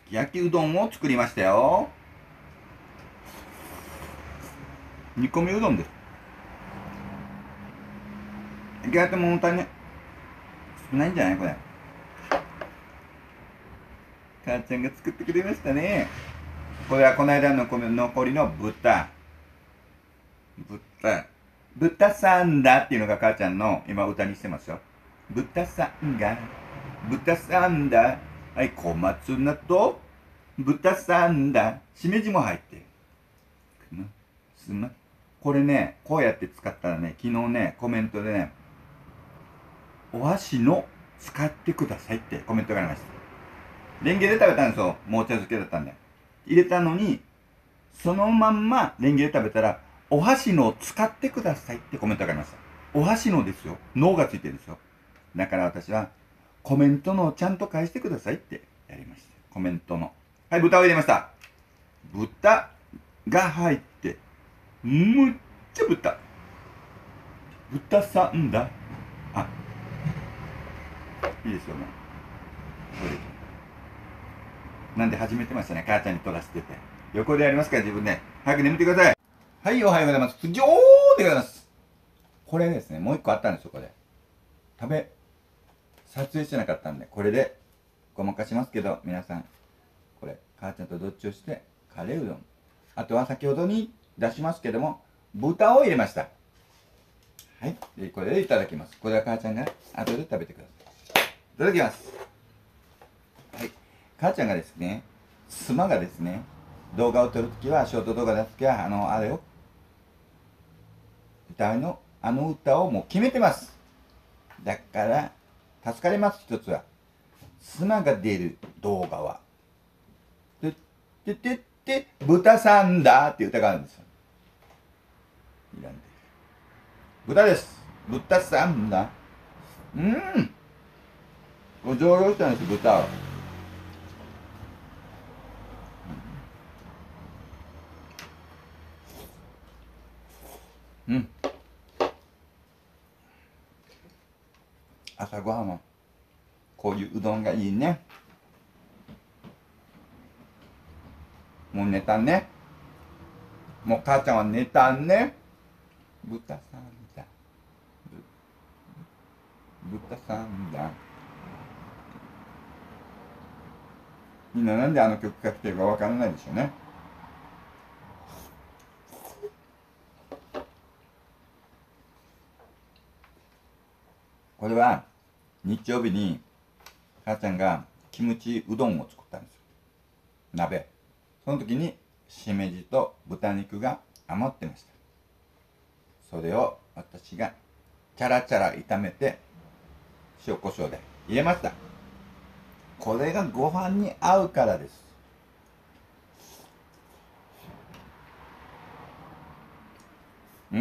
き焼きうどんを作りましたよ。煮込みうどんです。意外と物足りね少ないんじゃないこれ。母ちゃんが作ってくれましたね。これはこの間の残りの豚さんだっていうのが母ちゃんの今歌にしてますよ。豚さんが豚さんだ、はい、小松菜と豚さんだ、しめじも入ってる。これね、こうやって使ったらね、昨日ね、コメントでね、お箸の使ってくださいってコメントがありました。レンゲで食べたんですよ。もう茶漬けだったんで。入れたのに、そのまんまレンゲで食べたら、お箸の使ってくださいってコメントがありました。お箸のですよ。脳がついてるんですよ。だから私は、コメントのちゃんと返してくださいってやりました。コメントの。はい、豚を入れました。豚が入って、むっちゃ豚さんだ。あ、いいですよね。なんで始めてましたね。母ちゃんに撮らせてて。横でやりますから自分で。早く眠ってください。はい、おはようございます。じょーでございます。これですね、もう一個あったんですよ、これ。撮影してなかったんで、これでごまかしますけど、皆さん、これ、母ちゃんとどっちをして、カレーうどん。あとは先ほどに出しますけども、豚を入れました。はい。で、これでいただきます。これは母ちゃんが後で食べてください。いただきます。はい。母ちゃんがですね、妻がですね、動画を撮るときは、ショート動画出すときは、あれを、あの歌をもう決めてます。だから、助かります、一つは。妻が出る動画は、てってってって、豚さんだっていう歌があるんですよ。いらんで。豚です。豚さんだ。これ上場したんです、豚は。うん。朝ごはんは、こういううどんがいいね。もう寝たね。もう母ちゃんは寝たね。豚さんだ。豚さんだ。みんななんであの曲が来てるかわからないでしょうね。これは日曜日に母ちゃんがキムチうどんを作ったんですよ。鍋。その時にしめじと豚肉が余ってました。それを私がチャラチャラ炒めて塩コショウで入れました。これがご飯に合うからです。うん。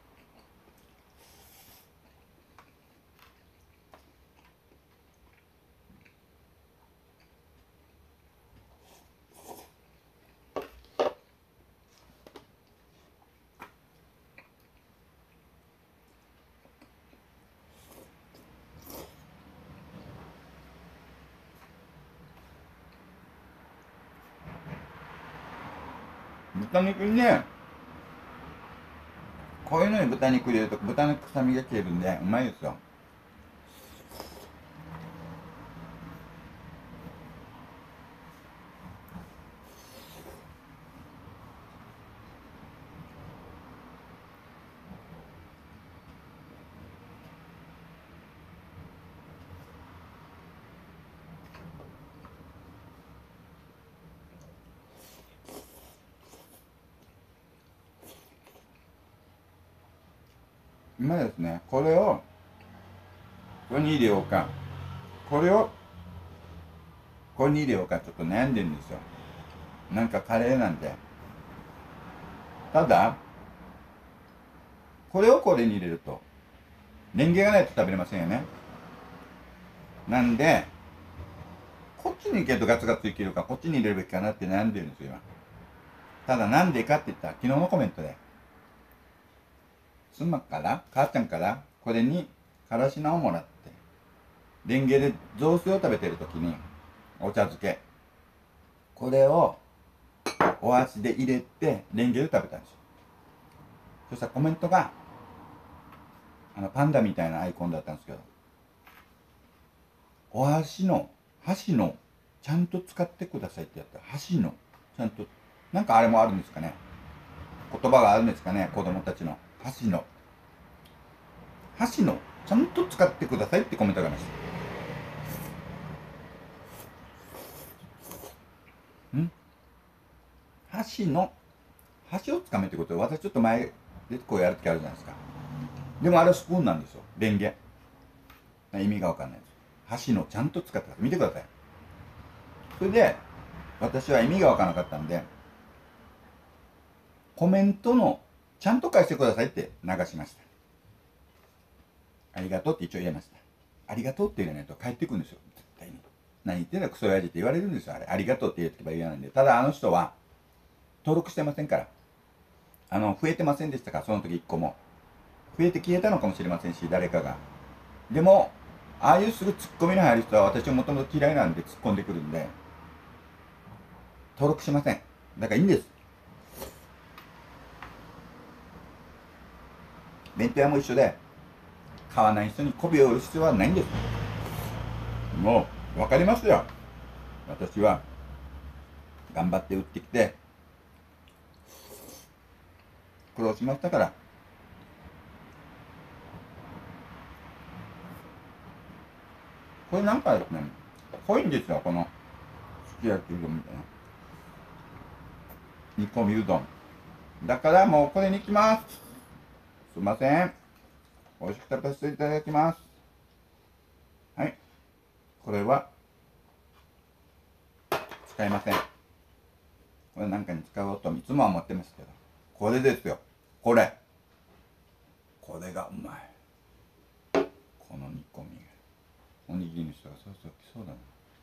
豚肉にね、こういうのに豚肉入れると豚の臭みが消えるんでうまいですよ。うまいですね。これをこれに入れようか、これをこれに入れようかちょっと悩んでるんですよ。なんかカレーなんで。ただこれをこれに入れるとレンゲがないと食べれませんよね。なんでこっちに行けるとガツガツいけるかこっちに入れるべきかなって悩んでるんですよ今。ただなんでかって言ったら昨日のコメントで母ちゃんからこれにからし菜をもらって、レンゲで雑炊を食べてる時にお茶漬けこれをお箸で入れてレンゲで食べたんですよ。そしたらコメントがパンダみたいなアイコンだったんですけど、お箸のちゃんと使ってくださいってやったら、箸のちゃんとなんかあれもあるんですかね、言葉があるんですかね、子供たちの箸のちゃんと使ってくださいってコメントがありました。箸をつかめってことで、私ちょっと前でこうやる時あるじゃないですか。でもあれはスプーンなんですよ、レンゲ。意味がわかんないです。箸のちゃんと使ってください、見てください。それで私は意味がわからなかったんで、コメントのちゃんと返してくださいって流しました。ありがとうって一応入れました。ありがとうって入れないと返ってくるんですよ、絶対に。何言ってんだクソ親父って言われるんですよ、あれ。ありがとうって言ってけば言わないんで。ただあの人は登録してませんから、増えてませんでしたから、その時1個も。増えて消えたのかもしれませんし、誰かが。でも、ああいうすぐツッコミの入る人は私はもともと嫌いなんで突っ込んでくるんで、登録しません。だからいいんです。弁当屋も一緒で、買わない人に媚びを売る必要はないんです。もう、わかりますよ。私は、頑張って売ってきて、苦労しましたから。これなんかですね、濃いんですよ、この、すき焼きうどんみたいな。煮込みうどん。だからもうこれに行きます。すいません。美味しく食べさせていただきます。はい。これは、使いません。これなんかに使おうといつもは思ってますけど。これですよ。これ。これがうまい。この煮込みが。おにぎりの人がそうそう来そうだな。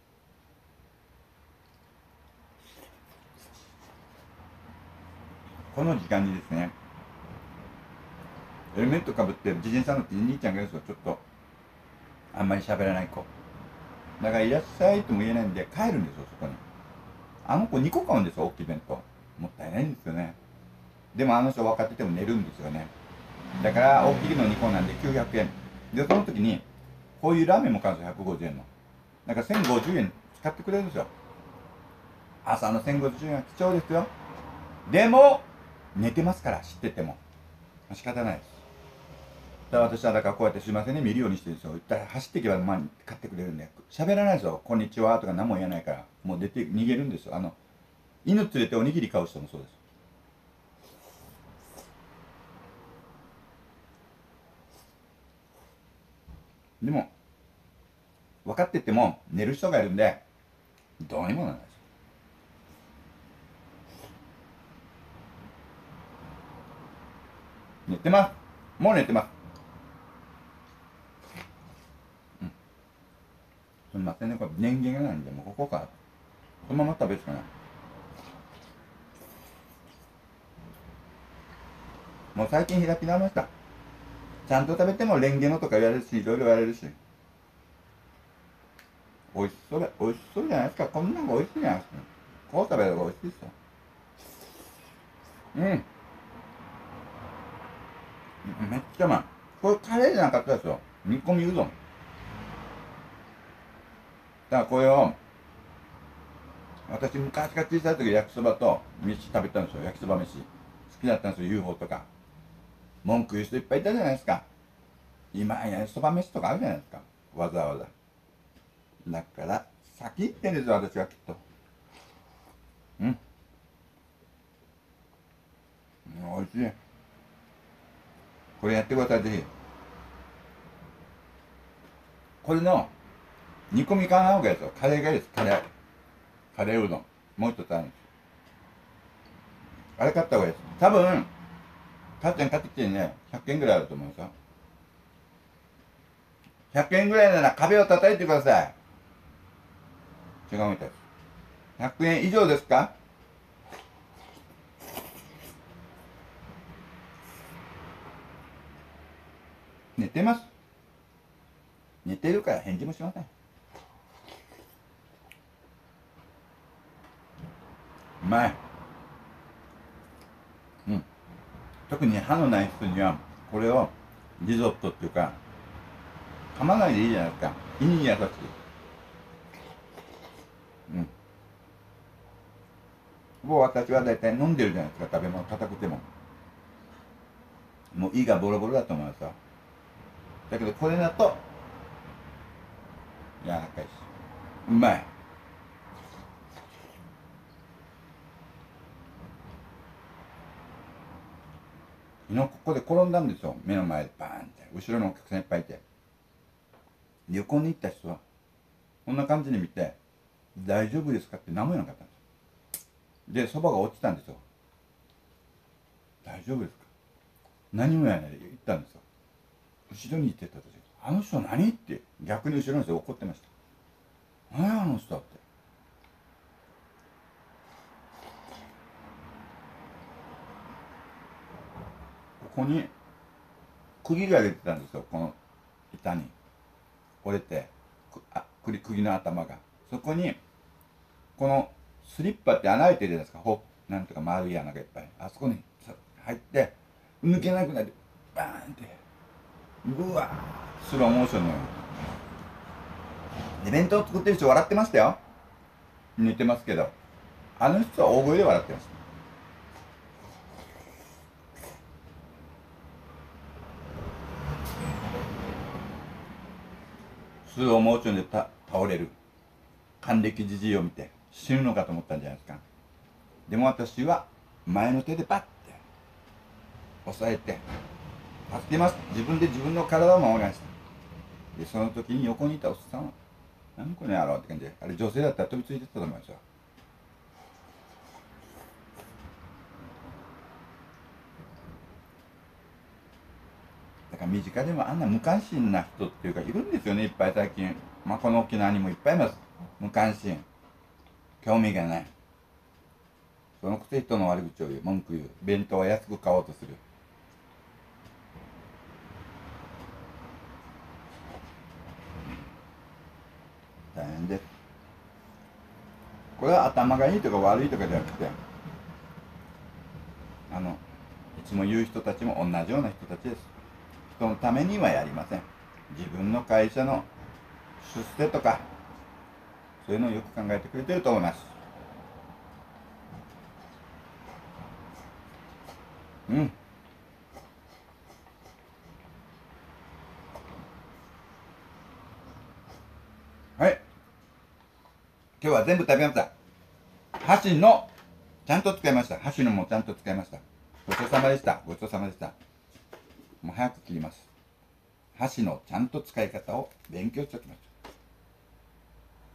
この時間にですね、ヘルメットかぶってる自転車乗って兄ちゃんがいるんですよ。ちょっと、あんまり喋らない子。だからいらっしゃいとも言えないんで帰るんですよ、そこに。あの子2個買うんですよ、大きい弁当。もったいないんですよね。でもあの人分かってても寝るんですよね。だから大きいの2個なんで900円。で、その時に、こういうラーメンも買うんですよ、150円の。だから1050円使ってくれるんですよ。朝の1050円は貴重ですよ。でも、寝てますから、知ってても。仕方ないです。だから私はだからこうやってすいませんね、見るようにしてるんですよ。言ったら走っていけば前に買ってくれるんで。喋らないですよ。こんにちはとか何も言えないから。もう出て、逃げるんですよ。犬連れておにぎり買う人もそうです。でも、分かってても寝る人がいるんで、どうにもならないです。寝てます。もう寝てます。すみませんね、これ電源がないんで、もうここから、そのまま食べるしかない。もう最近開き直りました。ちゃんと食べてもレンゲのとか言われるし、いろいろ言われるし。美味しそうで、美味しそうじゃないですか。こんなのが美味しいじゃないですか。こう食べれば美味しいですよ。うん。めっちゃうまい。これカレーじゃなかったですよ。煮込みうどん。だからこれを、私昔から小さい時焼きそばと飯食べたんですよ。焼きそば飯。好きだったんですよ、UFO とか。文句言う人いっぱいいたじゃないですか。今やそば飯とかあるじゃないですか。わざわざ。だから、先行ってんですよ、私はきっと。うん。美味しい。これやってください、ぜひ。これの煮込みかなわけですよ。カレーがいいです、カレー。カレーうどん。もう一つあるんですよ。あれ買った方がいいです。多分、母ちゃん買ってきてね、100円ぐらいあると思うんですよ。100円ぐらいなら壁を叩いてください。違うみたいです。100円以上ですか？寝てます。寝てるから返事もしません。 まい。うん。特に歯のない人にはこれをリゾットっていうか噛まないでいいじゃないですか。胃に優しい。うん。もう私は大体飲んでるじゃないですか。食べ物硬くてももう胃がボロボロだと思いますよ。だけどこれだと柔らかいしうまい。昨日ここで転んだんですよ。目の前でバーンって。後ろのお客さんいっぱいいて。旅行に行った人はこんな感じに見て大丈夫ですかって何も言わなかったんですよ。でそばが落ちたんですよ。大丈夫ですか、何も言わないで言ったんですよ。後ろに行ってた時、あの人何って逆に後ろの人怒ってました。何やあの人って。ここに釘が出てたんですよ。この板に折れて、釘の頭がそこに、このスリッパって穴開いてるじゃないですか。なんとか丸い穴がいっぱい、あそこに入って抜けなくなって、バーンってうわー、スローモーションのように。で弁当作ってる人笑ってましたよ。似てますけど、あの人は大声で笑ってました。スローモーションで倒れる還暦じじいを見て死ぬのかと思ったんじゃないですか。でも私は前の手でパッて押さえて助けます。自分で自分の体を守りました。でその時に横にいたおっさんは何これやろうって感じで、あれ女性だったら飛びついてたと思いますよ。だから身近でもあんな無関心な人っていうかいるんですよね、いっぱい最近。まあこの沖縄にもいっぱいいます。無関心、興味がない。そのくせ人の悪口を言う、文句言う、弁当は安く買おうとする。大変です。これは頭がいいとか悪いとかじゃなくて、いつも言う人たちも同じような人たちです。人のためにはやりません。自分の会社の出世とかそういうのをよく考えてくれてると思います。うん。はい、今日は全部食べました。箸のちゃんと使いました。箸のもちゃんと使いました。ごちそうさまでした。ごちそうさまでした。もう早く切ります。箸のちゃんと使い方を勉強しておきました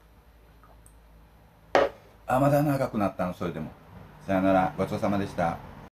。まだ長くなったの。それでもさよなら。ごちそうさまでした。